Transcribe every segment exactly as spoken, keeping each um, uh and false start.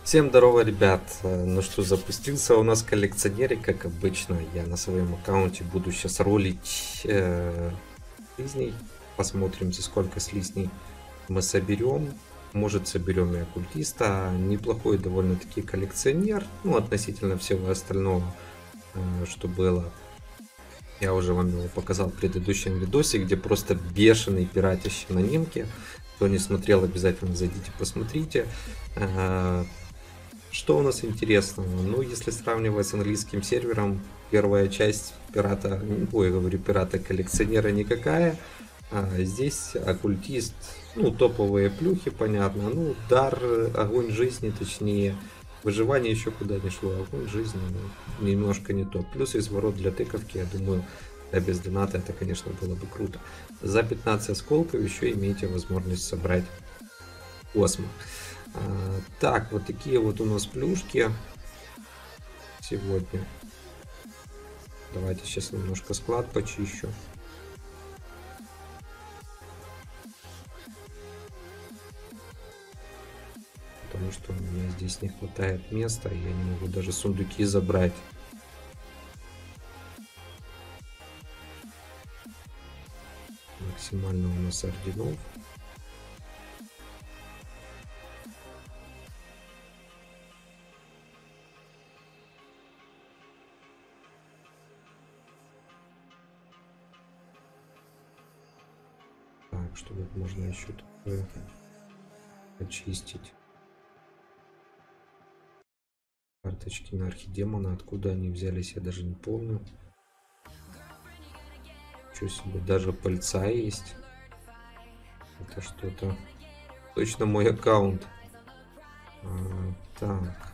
Всем здорово, ребят. Ну что, запустился у нас коллекционеры, как обычно. Я на своем аккаунте буду сейчас ролить э, слизней. Посмотрим, за сколько слизней мы соберем. Может, соберем и оккультиста. Неплохой довольно-таки коллекционер. Ну, относительно всего остального, э, что было. Я уже вам его показал в предыдущем видосе, где просто бешеный пиратище на немке. Кто не смотрел, обязательно зайдите, посмотрите. Что у нас интересного? Ну, если сравнивать с английским сервером, первая часть пирата, ой, я говорю, пирата-коллекционера никакая. А здесь оккультист, ну, топовые плюхи, понятно. Ну, дар, огонь жизни, точнее. Выживание еще куда не шло. Огонь жизни, ну, немножко не то. Плюс изворот для тыковки, я думаю, а без доната это, конечно, было бы круто. За пятнадцать осколков еще имеете возможность собрать космо. А, так, вот такие вот у нас плюшки сегодня. Давайте сейчас немножко склад почищу. Потому что у меня здесь не хватает места, я не могу даже сундуки забрать. Максимально у нас орденов. Так, что тут можно еще такое очистить. Карточки на архидемона, откуда они взялись, я даже не помню. Что себе, даже пыльца есть. Это что-то точно мой аккаунт. А, так.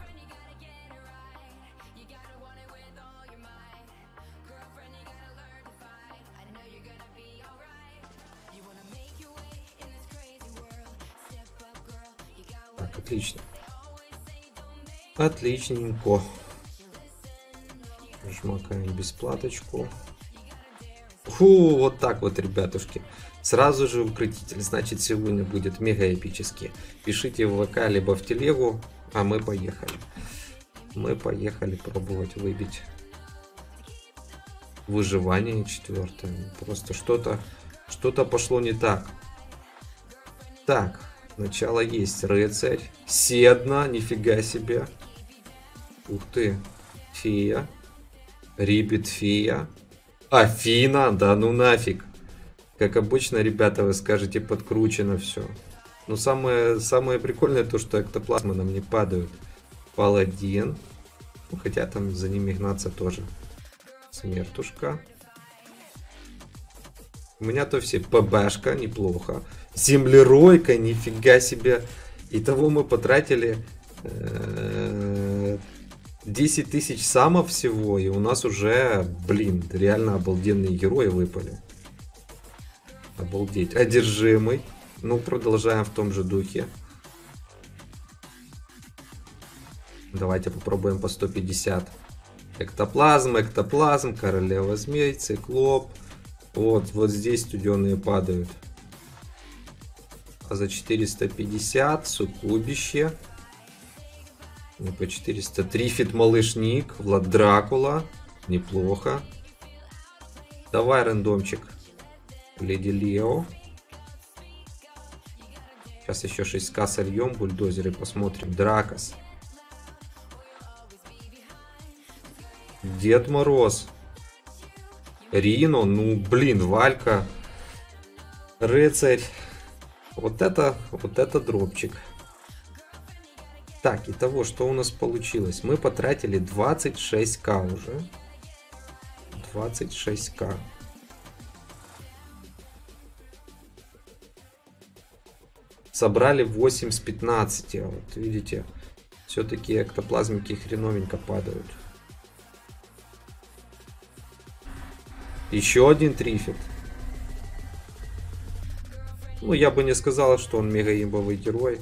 Так, отлично. Отличненько. Жмакаем бесплаточку. Фу, вот так вот, ребятушки. Сразу же укротитель. Значит, сегодня будет мега эпически. Пишите в ВК, либо в телегу. А мы поехали. Мы поехали пробовать выбить выживание четвертое. Просто что-то что-то пошло не так. Так, начало есть. Рыцарь. Седна, нифига себе. Ух ты. Фея. Рибит фея. Афина, да ну нафиг. Как обычно, ребята, вы скажете, подкручено все. Но самое, самое прикольное то, что эктоплазмы нам не падают. Паладин. Ну, хотя там за ними гнаться тоже. Смертушка. У меня-то все ПБшка, неплохо. Землеройка, нифига себе. Итого мы потратили десять тысяч самов всего. И у нас уже, блин, реально обалденные герои выпали. Обалдеть. Одержимый. Ну, продолжаем в том же духе. Давайте попробуем по сто пятьдесят. Эктоплазм, эктоплазм, королева змей, циклоп. Вот, вот здесь студеные падают. А за четыреста пятьдесят суккубище. И по четыреста. Трифит малышник, Влад Дракула. Неплохо. Давай рандомчик. Леди Лео. Сейчас еще шесть ка сольем, бульдозеры посмотрим. Дракос. Дед Мороз. Рино, ну блин, Валька. Рыцарь. Вот это, вот это дропчик. Так, итого, что у нас получилось? Мы потратили двадцать шесть ка уже. двадцать шесть ка. Собрали восемь с пятнадцати. Вот видите, все-таки эктоплазмики хреновенько падают. Еще один трифит. Ну, я бы не сказал, что он мега имбовый герой.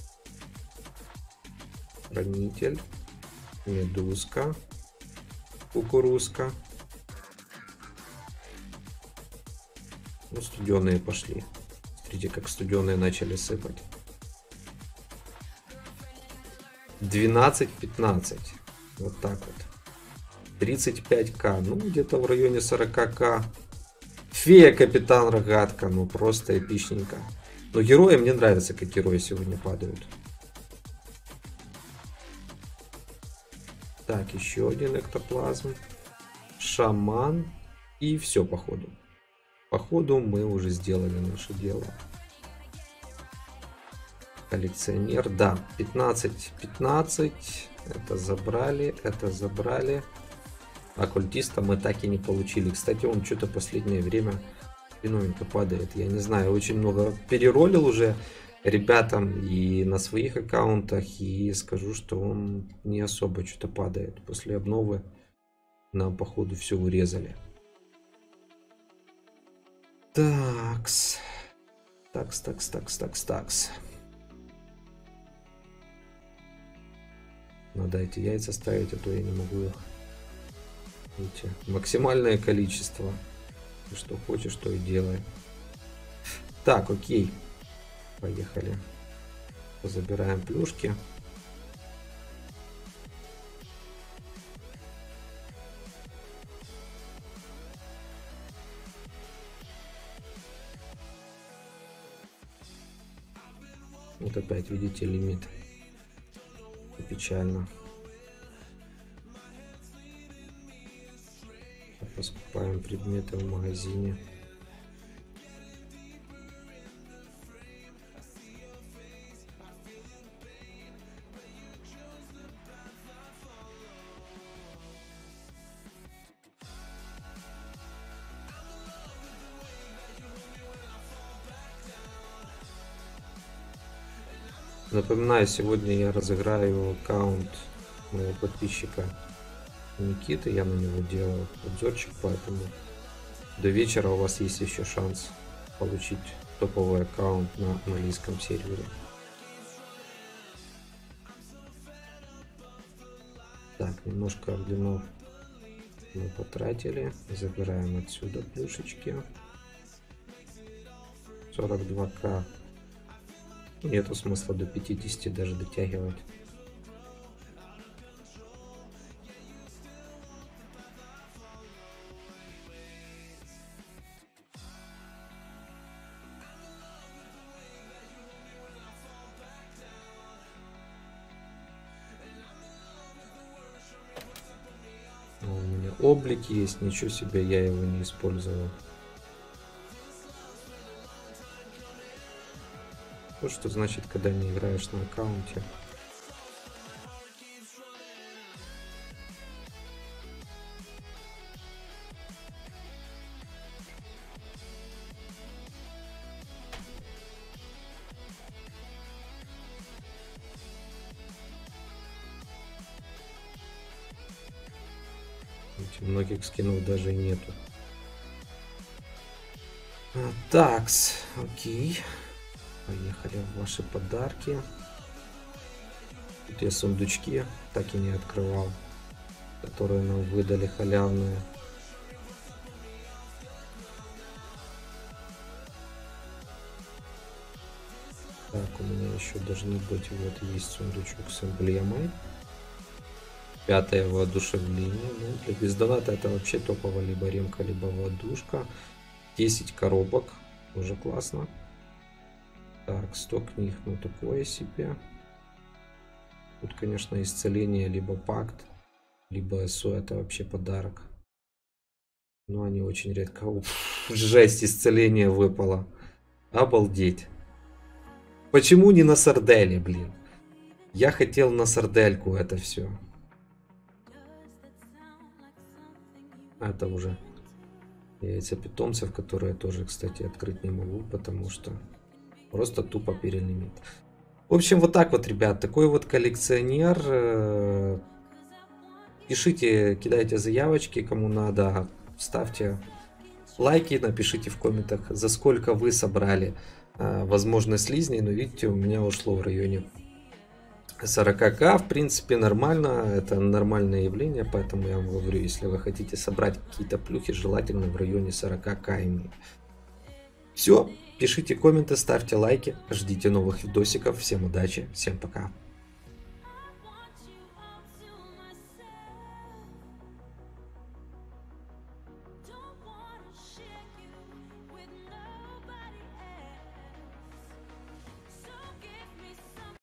Хранитель. Медузка. Кукурузка. Ну, студеные пошли. Смотрите, как студеные начали сыпать. двенадцать пятнадцать. Вот так вот. тридцать пять ка. Ну, где-то в районе сорок ка. Фея Капитан Рогатка. Ну, просто эпичненько. Но герои, мне нравится, как герои сегодня падают. Так, еще один эктоплазм. Шаман. И все, походу. Походу мы уже сделали наше дело. Коллекционер, да, пятнадцать пятнадцать. Это забрали, это забрали. Оккультиста мы так и не получили. Кстати, он что-то последнее время феноменко падает. Я не знаю, очень много переролил уже ребятам и на своих аккаунтах. И скажу, что он не особо что-то падает. После обновы нам, походу, все урезали. Такс. Такс, такс, такс, такс, такс. Надо эти яйца ставить, а то я не могу их. Видите, максимальное количество. Что хочешь, то и делай. Так, окей. Поехали. Забираем плюшки. Вот опять, видите, лимит. И печально. Поскупаем предметы в магазине. Напоминаю, сегодня я разыграю аккаунт моего подписчика Никиты. Я на него делал обзорчик, поэтому до вечера у вас есть еще шанс получить топовый аккаунт на английском сервере. Так, немножко орденов мы потратили. Забираем отсюда плюшечки. сорок два ка. Нету смысла до пятидесяти даже дотягивать. У меня облик есть, ничего себе, я его не использовал. Вот что значит, когда не играешь на аккаунте. Многих скинов даже нету. А, такс, окей. Поехали в ваши подарки. Тут я сундучки так и не открывал, которые нам выдали халявные. Так, у меня еще должны быть, вот есть сундучок с эмблемой. Пятое воодушевление. Ну, для бездоната это вообще топово. Либо ремка, либо воодушка. десять коробок. Тоже классно. Так, сто книг. Ну, такое себе. Тут, конечно, исцеление, либо пакт, либо СО. Это вообще подарок. Но они очень редко. Уф, жесть, исцеление выпало. Обалдеть. Почему не на сарделе, блин? Я хотел на сардельку это все. Это уже яйца питомцев, которые тоже, кстати, открыть не могу, потому что просто тупо перелимит. В общем, вот так вот, ребят, такой вот коллекционер. Пишите, кидайте заявочки, кому надо, ставьте лайки, напишите в комментах, за сколько вы собрали, возможно, слизней. Но видите, у меня ушло в районе сорок ка, в принципе, нормально, это нормальное явление, поэтому я вам говорю, если вы хотите собрать какие-то плюхи, желательно в районе сорок ка именно. Все, пишите комменты, ставьте лайки, ждите новых видосиков, всем удачи, всем пока.